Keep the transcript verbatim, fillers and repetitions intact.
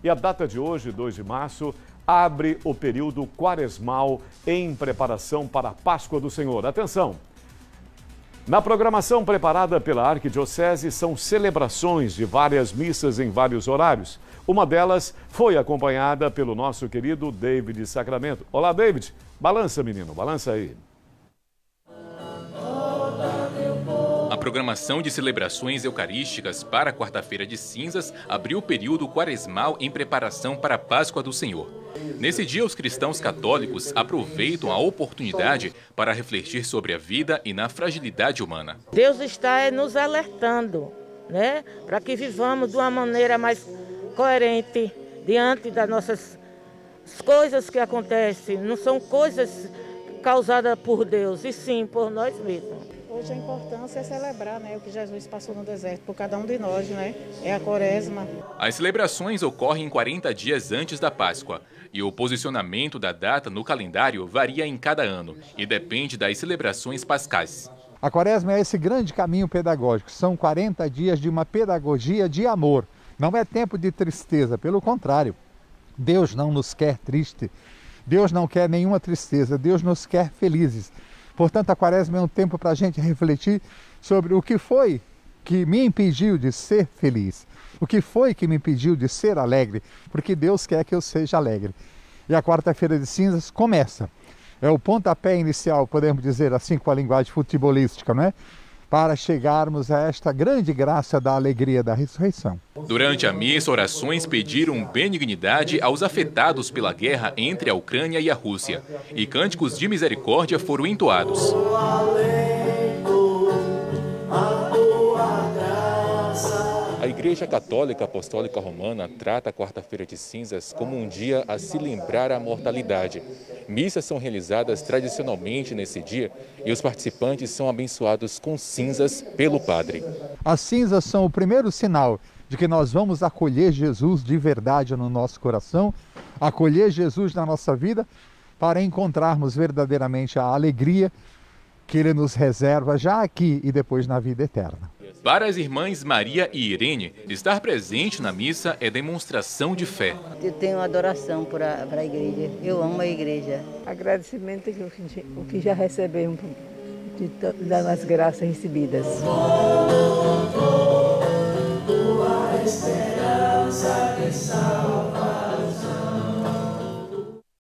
E a data de hoje, dois de março, abre o período quaresmal em preparação para a Páscoa do Senhor. Atenção! Na programação preparada pela Arquidiocese são celebrações de várias missas em vários horários. Uma delas foi acompanhada pelo nosso querido David Sacramento. Olá, David. Balança, menino. Balança aí. A programação de celebrações eucarísticas para a quarta-feira de cinzas abriu o período quaresmal em preparação para a Páscoa do Senhor. Nesse dia, os cristãos católicos aproveitam a oportunidade para refletir sobre a vida e na fragilidade humana. Deus está nos alertando, né, para que vivamos de uma maneira mais coerente diante das nossas coisas que acontecem. Não são coisas causadas por Deus, e sim por nós mesmos. Hoje a importância é celebrar, né, o que Jesus passou no deserto por cada um de nós, né? É a quaresma. As celebrações ocorrem quarenta dias antes da Páscoa e o posicionamento da data no calendário varia em cada ano e depende das celebrações pascais. A quaresma é esse grande caminho pedagógico. São quarenta dias de uma pedagogia de amor. Não é tempo de tristeza, pelo contrário. Deus não nos quer triste. Deus não quer nenhuma tristeza. Deus nos quer felizes. Portanto, a quaresma é um tempo para a gente refletir sobre o que foi que me impediu de ser feliz. O que foi que me impediu de ser alegre, porque Deus quer que eu seja alegre. E a quarta-feira de cinzas começa. É o pontapé inicial, podemos dizer assim, com a linguagem futebolística, não é? Para chegarmos a esta grande graça da alegria da ressurreição. Durante a missa, orações pediram benignidade aos afetados pela guerra entre a Ucrânia e a Rússia. E cânticos de misericórdia foram entoados. A Igreja Católica Apostólica Romana trata a quarta-feira de cinzas como um dia a se lembrar a mortalidade. Missas são realizadas tradicionalmente nesse dia e os participantes são abençoados com cinzas pelo padre. As cinzas são o primeiro sinal de que nós vamos acolher Jesus de verdade no nosso coração, acolher Jesus na nossa vida para encontrarmos verdadeiramente a alegria que Ele nos reserva já aqui e depois na vida eterna. Para as irmãs Maria e Irene, estar presente na missa é demonstração de fé. Eu tenho adoração para a igreja, eu amo a igreja. Agradecimento o que já recebemos de das graças recebidas. Tua esperança que salva.